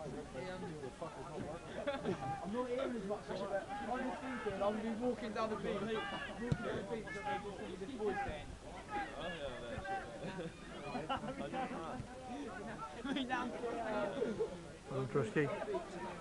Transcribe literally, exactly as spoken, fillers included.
I'm not hearing as much, but I'm just thinking I'm going to be walking down the beach, walking down the beach, and there's just going to be this voice saying, oh yeah, that's it. Well, trusty.